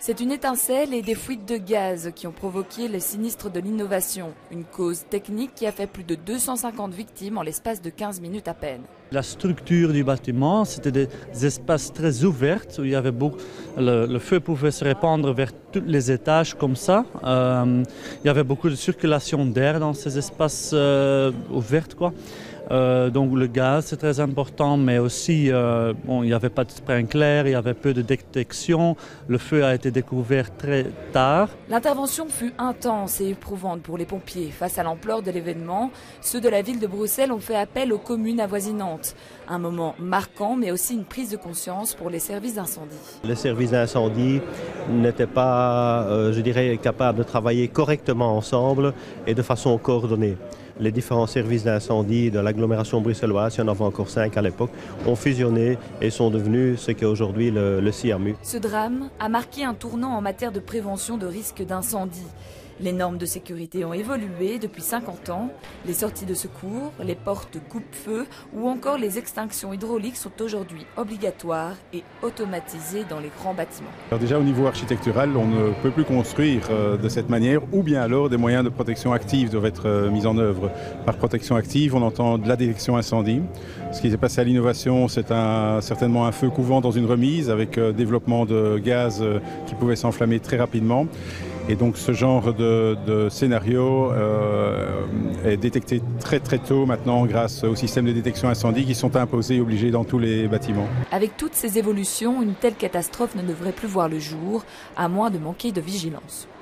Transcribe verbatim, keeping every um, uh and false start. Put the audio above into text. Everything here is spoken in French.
C'est une étincelle et des fuites de gaz qui ont provoqué le sinistre de l'innovation. Une cause technique qui a fait plus de deux cent cinquante victimes en l'espace de quinze minutes à peine. La structure du bâtiment, c'était des espaces très ouverts où il y avait beaucoup, le, le feu pouvait se répandre vers tous les étages comme ça. Euh, il y avait beaucoup de circulation d'air dans ces espaces euh, ouverts, quoi. Euh, donc le gaz c'est très important, mais aussi euh, bon, il n'y avait pas de sprinkler, il y avait peu de détection, le feu a été découvert très tard. L'intervention fut intense et éprouvante pour les pompiers. Face à l'ampleur de l'événement, ceux de la ville de Bruxelles ont fait appel aux communes avoisinantes. Un moment marquant, mais aussi une prise de conscience pour les services d'incendie. Les services d'incendie n'étaient pas, euh, je dirais, capables de travailler correctement ensemble et de façon coordonnée. Les différents services d'incendie de l'agglomération bruxelloise, il y en avait encore cinq à l'époque, ont fusionné et sont devenus ce qu'est aujourd'hui le, le C I A M U. Ce drame a marqué un tournant en matière de prévention de risques d'incendie. Les normes de sécurité ont évolué depuis cinquante ans. Les sorties de secours, les portes coupe-feu ou encore les extinctions hydrauliques sont aujourd'hui obligatoires et automatisées dans les grands bâtiments. Alors déjà au niveau architectural, on ne peut plus construire de cette manière, ou bien alors des moyens de protection active doivent être mis en œuvre. Par protection active, on entend de la détection incendie. Ce qui s'est passé à l'innovation, c'est un, certainement un feu couvant dans une remise avec développement de gaz qui pouvait s'enflammer très rapidement. Et donc ce genre de, de scénario euh, est détecté très très tôt maintenant grâce aux systèmes de détection incendie qui sont imposés et obligés dans tous les bâtiments. Avec toutes ces évolutions, une telle catastrophe ne devrait plus voir le jour, à moins de manquer de vigilance.